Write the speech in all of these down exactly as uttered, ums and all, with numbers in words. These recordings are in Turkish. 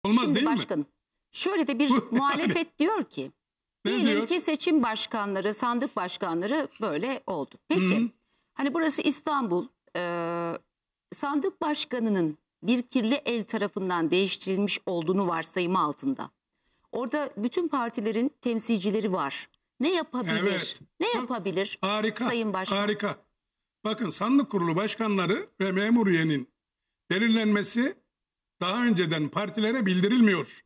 Olmaz Şimdi değil başkanım, mi? şöyle de bir Bu- muhalefet diyor ki, Ne diyelim diyor? ki seçim başkanları, sandık başkanları böyle oldu. Peki, Hı. hani burası İstanbul, e, sandık başkanının bir kirli el tarafından değiştirilmiş olduğunu varsayımı altında. Orada bütün partilerin temsilcileri var. Ne yapabilir? Evet. Ne Bak, yapabilir Harika. Sayın Başkan? Harika. Bakın, sandık kurulu başkanları ve memur üyenin belirlenmesi daha önceden partilere bildirilmiyor.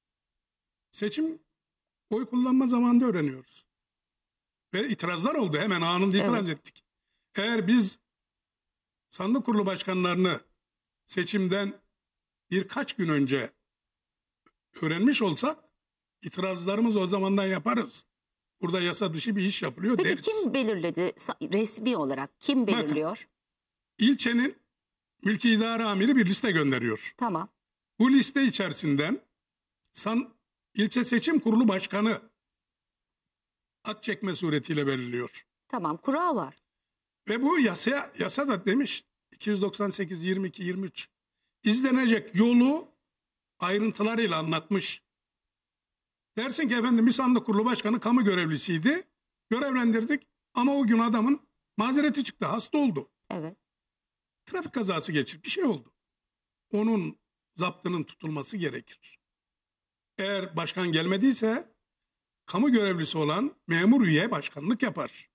Seçim oy kullanma zamanında öğreniyoruz. Ve itirazlar oldu. Hemen anında itiraz Evet. ettik. Eğer biz sandık kurulu başkanlarını seçimden birkaç gün önce öğrenmiş olsak itirazlarımızı o zamandan yaparız. Burada yasa dışı bir iş yapılıyor Peki deriz. kim belirledi sa- resmi olarak? Kim Bakın. belirliyor? İlçenin mülki idare amiri bir liste gönderiyor. Tamam. Bu liste içerisinden san, ilçe seçim kurulu başkanı at çekme suretiyle belirliyor. Tamam. Kura var. Ve bu yasaya, yasa da demiş iki yüz doksan sekiz yirmi iki yirmi üç izlenecek yolu ayrıntılarıyla anlatmış. Dersin ki efendim bir sandık kurulu başkanı kamu görevlisiydi. Görevlendirdik ama o gün adamın mazereti çıktı, hasta oldu. Evet. Trafik kazası geçirdi, bir şey oldu. Onun zaptının tutulması gerekir. Eğer başkan gelmediyse kamu görevlisi olan memur üye başkanlık yapar.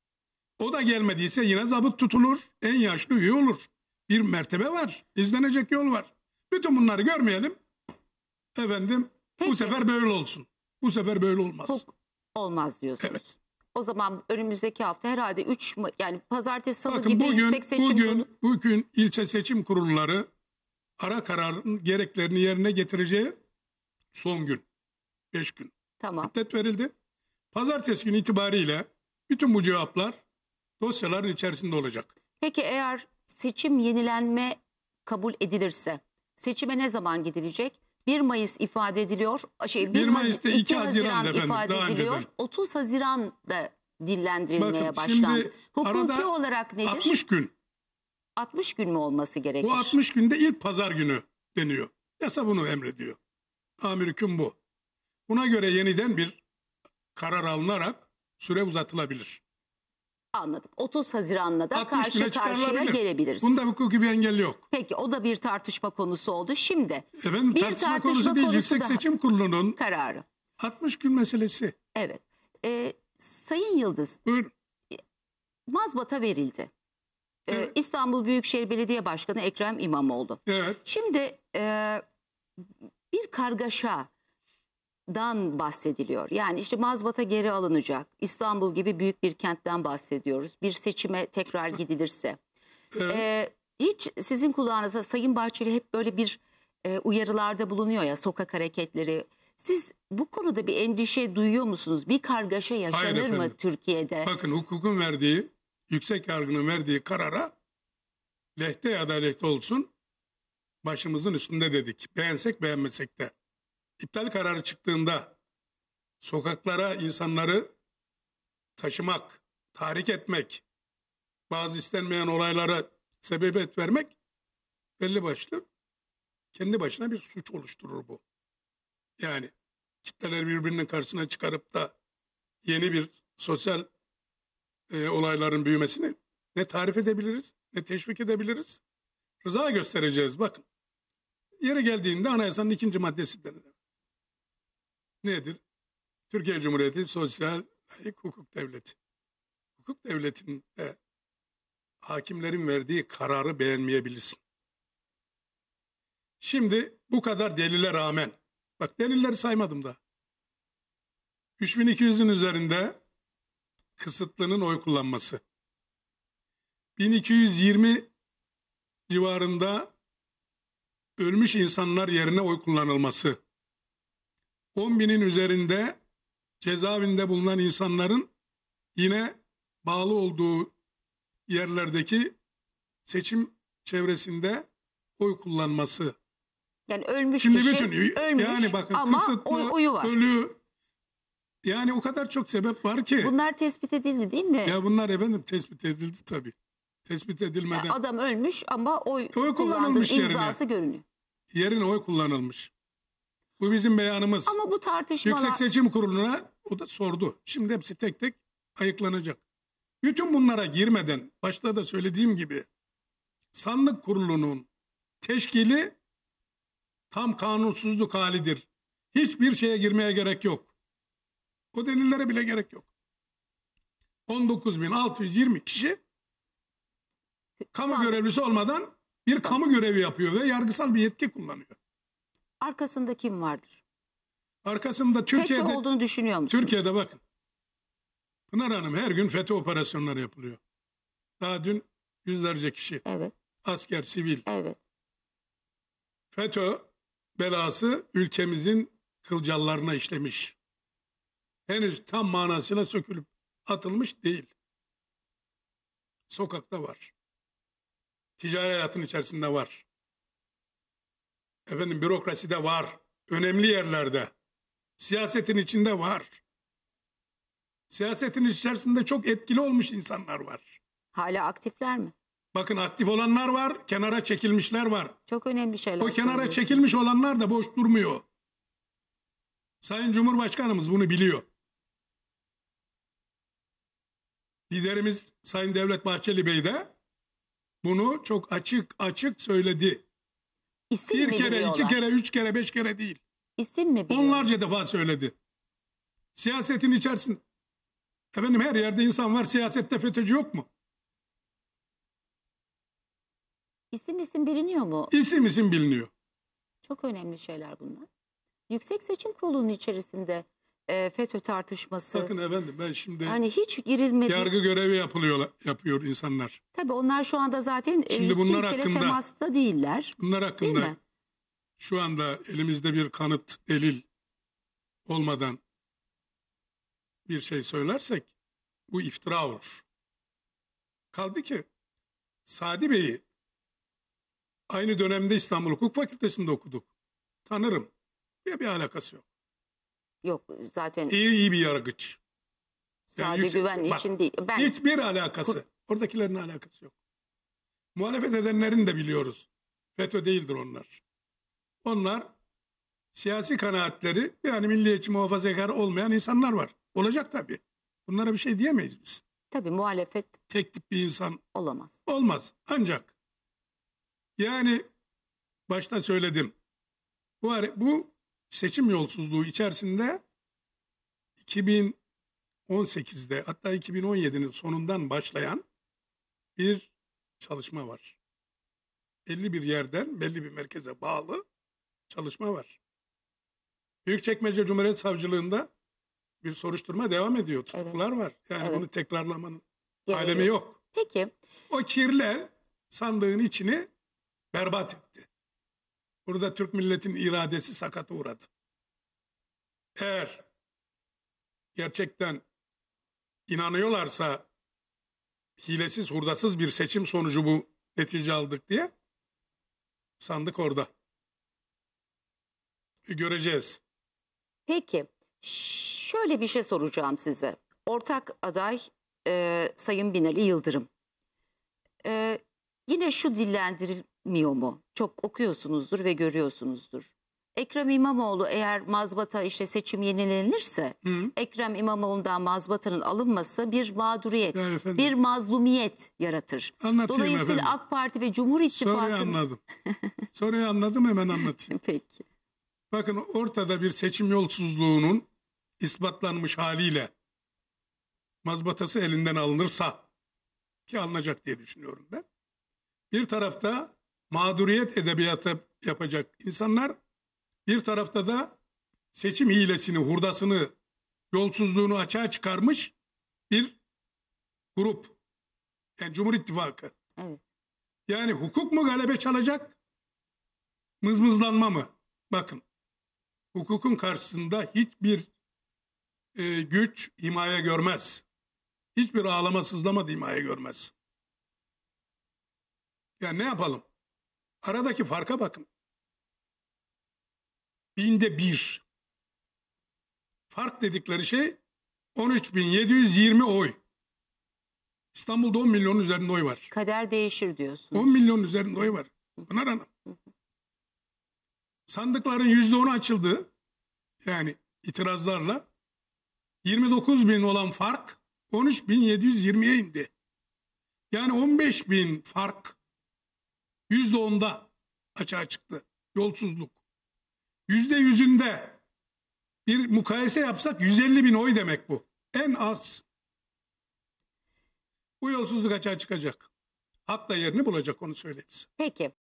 O da gelmediyse yine zabıt tutulur, en yaşlı üye olur. Bir mertebe var, izlenecek yol var. Bütün bunları görmeyelim. Efendim Peki. bu sefer böyle olsun. Bu sefer böyle olmaz. Çok olmaz diyorsunuz. Evet. O zaman önümüzdeki hafta herhalde üç yani pazartesi salı Bakın gibi bugün, yüksek seçim bugün, kurulu- bugün ilçe seçim kurulları ara kararın gereklerini yerine getireceği son gün. Beş gün. Tamam. Müddet verildi. Pazartesi günü itibariyle bütün bu cevaplar dosyaların içerisinde olacak. Peki eğer seçim yenilenme kabul edilirse seçime ne zaman gidilecek? bir Mayıs ifade ediliyor. Şey, bir Haz- Mayıs'ta iki Haziran'da efendim, ifade daha ediliyor. önceden. otuz Haziran'da dillendirilmeye Bakın başlandı. şimdi Hukuki arada olarak nedir? altmış gün. altmış gün mü olması gerekir? Bu altmış günde ilk pazar günü deniyor. Yasa bunu emrediyor. Amir hüküm bu. Buna göre yeniden bir karar alınarak süre uzatılabilir. Anladım. otuz Haziran'la da altmış güne karşı karşıya çıkarılabilir. gelebiliriz. Bunda hukuki bir engel yok. Peki o da bir tartışma konusu oldu. Şimdi Efendim bir tartışma, tartışma konusu değil. konusu Yüksek daha. Seçim Kurulu'nun kararı. altmış gün meselesi. Evet. Ee, Sayın Yıldız, Buyurun. mazbata verildi. Ee, Evet. İstanbul Büyükşehir Belediye Başkanı Ekrem İmamoğlu. Evet. Şimdi e, bir kargaşadan bahsediliyor. Yani işte mazbata geri alınacak. İstanbul gibi büyük bir kentten bahsediyoruz. Bir seçime tekrar gidilirse. Evet. Ee, hiç sizin kulağınıza Sayın Bahçeli hep böyle bir e, uyarılarda bulunuyor ya, sokak hareketleri. Siz bu konuda bir endişe duyuyor musunuz? Bir kargaşa yaşanır mı efendim. Türkiye'de? Bakın hukukun verdiği, yüksek yargının verdiği karara lehte ya da aleyhte olsun başımızın üstünde dedik. Beğensek beğenmesek de. İptal kararı çıktığında sokaklara insanları taşımak, tahrik etmek, bazı istenmeyen olaylara sebebiyet vermek belli başlı kendi başına bir suç oluşturur bu. Yani kitleler birbirinin karşısına çıkarıp da yeni bir sosyal e, olayların büyümesini ne tarif edebiliriz, ne teşvik edebiliriz. Rıza göstereceğiz. Bakın, yeri geldiğinde anayasanın ikinci maddesi denilir. Nedir? Türkiye Cumhuriyeti sosyal layık hukuk devleti. Hukuk devletinde hakimlerin verdiği kararı beğenmeyebilirsin. Şimdi bu kadar delile rağmen, bak delilleri saymadım da, üç bin iki yüzün üzerinde kısıtlının oy kullanması, bin iki yüz yirmi civarında ölmüş insanlar yerine oy kullanılması, on binin üzerinde cezaevinde bulunan insanların yine bağlı olduğu yerlerdeki seçim çevresinde oy kullanması. Yani ölmüş Şimdi kişi bütün ölmüş yani bakın ama kısıtlı, oy, oyu var. ölü, yani o kadar çok sebep var ki. Bunlar tespit edildi değil mi? Ya bunlar efendim tespit edildi tabii. Tespit edilmeden. Yani adam ölmüş ama oy, Oy kullanılmış kullanılmış yerine. imzası görünüyor. Yerine oy kullanılmış. Bu bizim beyanımız. Ama bu tartışmalar... Yüksek Seçim Kurulu'na o da sordu. Şimdi hepsi tek tek ayıklanacak. Bütün bunlara girmeden başta da söylediğim gibi sandık kurulunun teşkili tam kanunsuzluk halidir. Hiçbir şeye girmeye gerek yok. O delillere bile gerek yok. on dokuz bin altı yüz yirmi kişi kamu Sandık. görevlisi olmadan bir kamu görevi yapıyor ve yargısal bir yetki kullanıyor. Arkasında kim vardır? Arkasında Türkiye'de FETÖ olduğunu düşünüyor musunuz? Türkiye'de bakın. Pınar Hanım, her gün FETÖ operasyonları yapılıyor. Daha dün yüzlerce kişi, Evet, asker, sivil. evet. FETÖ belası ülkemizin kılcallarına işlemiş. Henüz tam manasıyla sökülüp atılmış değil. Sokakta var. Ticari hayatın içerisinde var. Efendim bürokraside var. Önemli yerlerde. Siyasetin içinde var. Siyasetin içerisinde çok etkili olmuş insanlar var. Hala aktifler mi? Bakın aktif olanlar var, kenara çekilmişler var. Çok önemli şeyler. O kenara söylüyorsunuz. çekilmiş olanlar da boş durmuyor. Sayın Cumhurbaşkanımız bunu biliyor. Liderimiz Sayın Devlet Bahçeli Bey de bunu çok açık açık söyledi. İsim Bir mi kere, biliyorlar? iki kere, üç kere, beş kere değil. İsim mi biliyorlar? Onlarca defa söyledi. Siyasetin içerisinde. Efendim her yerde insan var, siyasette FETÖ'cü yok mu? İsim isim biliniyor mu? İsim isim biliniyor. Çok önemli şeyler bunlar. Yüksek Seçim Kurulu'nun içerisinde e, FETÖ tartışması. Bakın efendim ben şimdi Hani hiç girilmedi. yargı görevi yapılıyor, yapıyor insanlar. Tabii onlar şu anda zaten e, Şimdi bunlar kimseyle hakkında- temasta değiller. Bunlar Değil hakkında mi? şu anda elimizde bir kanıt, delil olmadan bir şey söylersek bu iftira olur. Kaldı ki Sadi Bey'i aynı dönemde İstanbul Hukuk Fakültesi'nde okuduk. Tanırım. Bir, bir alakası yok. Yok zaten İyi iyi bir yargıç. Yani Sadi yüksek- Güven bak, için değil. Ben Hiçbir alakası. Oradakilerin alakası yok. Muhalefet edenlerin de biliyoruz. FETÖ değildir onlar. Onlar siyasi kanaatleri yani milliyetçi muhafazakar olmayan insanlar var. Olacak tabii. Bunlara bir şey diyemeyiz biz. tabii muhalefet Tek tip bir insan olamaz. olmaz. Ancak yani başta söyledim. Bu, bu seçim yolsuzluğu içerisinde iki bin on sekizde hatta iki bin on yedinin sonundan başlayan bir çalışma var. elli bir yerden belli bir merkeze bağlı çalışma var. Büyükçekmece Cumhuriyet Savcılığında bir soruşturma devam ediyor. Tutuklular var. Yani Evet. bunu tekrarlamanın Gereği alemi yok. Peki O kirler sandığın içini berbat etti. Burada Türk milletinin iradesi sakata uğradı. Eğer gerçekten inanıyorlarsa hilesiz, hurdasız bir seçim sonucu bu netice aldık diye sandık orada. E, göreceğiz. Peki, şöyle bir şey soracağım size. Ortak aday e, Sayın Binali Yıldırım. E, yine şu dillendirilmiyor mu? Çok okuyorsunuzdur ve görüyorsunuzdur. Ekrem İmamoğlu eğer mazbata işte seçim yenilenirse, Hı. Ekrem İmamoğlu'ndan mazbatanın alınması bir mağduriyet, Ya efendim. bir mazlumiyet yaratır. Anlatayım Dolayısıyla efendim. AK Parti ve Cumhur Soruyu İttifakı'nın... anladım. Soruyu anladım, hemen anlatayım. Peki. Bakın ortada bir seçim yolsuzluğunun ispatlanmış haliyle mazbatası elinden alınırsa, ki alınacak diye düşünüyorum ben. Bir tarafta mağduriyet edebiyatı yapacak insanlar, bir tarafta da seçim hilesini, hurdasını, yolsuzluğunu açığa çıkarmış bir grup. Yani Cumhur İttifakı. Evet. Yani hukuk mu galebe çalacak, mızmızlanma mı? Bakın, hukukun karşısında hiçbir e, güç himaye görmez. Hiçbir ağlama sızlama da himaye görmez. Yani ne yapalım? Aradaki farka bakın. Binde bir. Fark dedikleri şey on üç bin yedi yüz yirmi oy. İstanbul'da on milyonun üzerinde oy var. Kader değişir diyorsun. on milyonun üzerinde oy var. Pınar Hanım. Sandıkların yüzde onu açıldı. Yani itirazlarla. yirmi dokuz bin olan fark on üç bin yedi yüz yirmiye indi. Yani on beş bin fark yüzde onda açığa çıktı. Yolsuzluk. Yüzde yüzünde bir mukayese yapsak yüz elli bin oy demek bu. En az. Bu yolsuzluk açığa çıkacak. Hatta yerini bulacak, onu söyleyeyim size. Peki.